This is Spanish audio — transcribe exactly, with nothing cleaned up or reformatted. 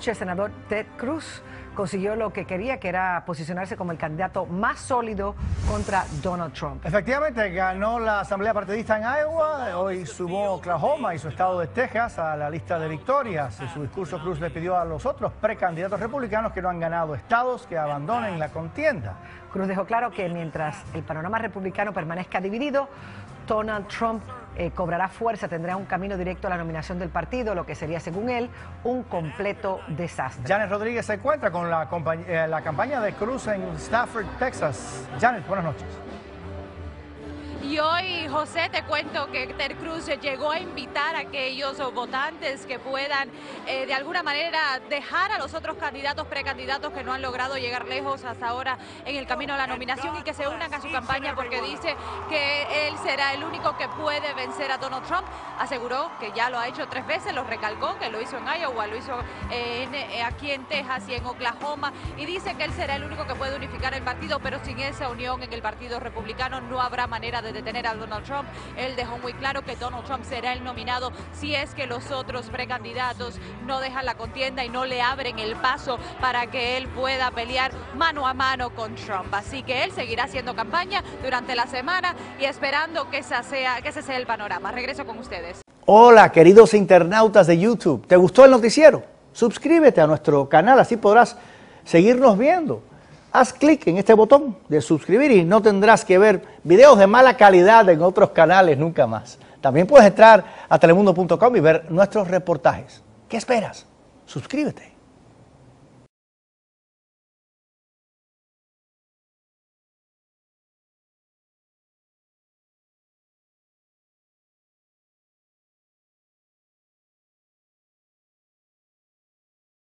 El senador Ted Cruz consiguió lo que quería, que era posicionarse como el candidato más sólido contra Donald Trump. Efectivamente, ganó la asamblea partidista en Iowa, hoy sumó Oklahoma y su estado de Texas a la lista de victorias. En su discurso, Cruz le pidió a los otros precandidatos republicanos que no han ganado estados que abandonen la contienda. Cruz dejó claro que mientras el panorama republicano permanezca dividido, Donald Trump eh, cobrará fuerza, tendrá un camino directo a la nominación del partido, lo que sería, según él, un completo desastre. Janet Rodríguez se encuentra con la, eh, la campaña de Cruz en Stafford, Texas. Janet, buenas noches. Y hoy, José, te cuento que Ted Cruz llegó a invitar a aquellos votantes que puedan eh, de alguna manera dejar a los otros candidatos, precandidatos que no han logrado llegar lejos hasta ahora en el camino a la nominación y que se unan a su campaña porque dice que él será el único que puede vencer a Donald Trump. Aseguró que ya lo ha hecho tres veces, lo recalcó, que lo hizo en Iowa, lo hizo en, eh, aquí en Texas y en Oklahoma, y dice que él será el único que puede unificar el partido, pero sin esa unión en el partido republicano no habrá manera de detener a Donald Trump. Él dejó muy claro que Donald Trump será el nominado si es que los otros precandidatos no dejan la contienda y no le abren el paso para que él pueda pelear mano a mano con Trump. Así que él seguirá haciendo campaña durante la semana y esperando que ese sea, que ese sea el panorama. Regreso con ustedes. Hola, queridos internautas de YouTube. ¿Te gustó el noticiero? Suscríbete a nuestro canal, así podrás seguirnos viendo. Haz clic en este botón de suscribir y no tendrás que ver videos de mala calidad en otros canales nunca más. También puedes entrar a telemundo punto com y ver nuestros reportajes. ¿Qué esperas? Suscríbete.